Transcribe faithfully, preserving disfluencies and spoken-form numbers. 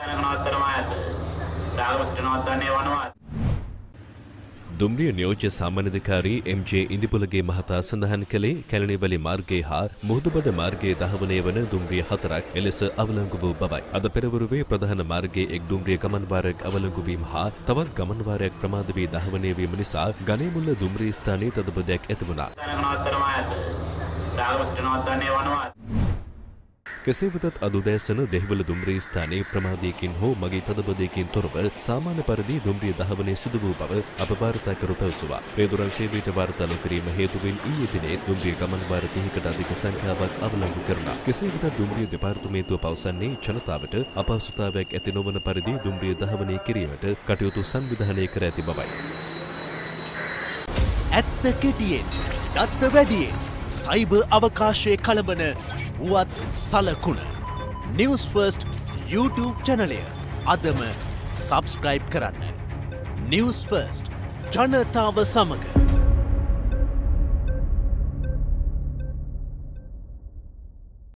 දුම්රිය නියෝජ්‍ය සාමාන්‍යාධිකාරී එම් ජේ ඉන්දිපුලගේ මහතා සඳහන් කළේ කැලණිවැලි මාර්ගයේ හා මුහුදුබඩ මාර්ගයේ දහවනය වන දුම්රිය හතරක් එලෙස අවලංගු වූ බවයි. අද පෙරවරුවේ ප්‍රධාන මාර්ගයේ එක් දුම්රිය ගමන් වාරයක් අවලංගු වීම හා තවත් ගමන් වාරයක් ප්‍රමාද වී දහවනය වීම නිසා ගණේමුල්ල දුම්රිය ස්ථානයේ තදබදයක් ඇති වුණා. කෙසේ වෙතත් අද උදෑසන දෙහිවල දුම්රිය ස්ථානයේ ප්‍රමාදයකින් හෝ මගේ තදබදයකින් තොරව සාමාන්‍ය පරිදි දුම්රිය දහවනය සිදු වූ බව අප වාර්තාකරු පැවසුවා. රේදුරන් සේවයට වාර්තා නොකිරීම හේතුවෙන් ඊයේ දිනේ දුම්රිය ගමන් වාර තිහකට අධික සංඛ්‍යාවක් අවලංගු කරනවා. කෙසේ වෙතත් දුම්රිය දෙපාර්තමේන්තුව පවසන්නේ ජනතාවට අපහසුතාවයක් ඇති නොවන පරිදි දුම්රිය දහවනය කිරීමට කටයුතු සංවිධානය කර ඇති බවයි. ඇත්ත කෙටියෙන් දත්ත වැඩියෙන් සයිබර් අවකාශයේ කලබන වුවත් සලකුණ නිවුස් ෆර්ස්ට් YouTube චැනලය අදම සබ්ස්ක්‍රයිබ් කරන්න. නිවුස් ෆර්ස්ට් ජනතාව සමග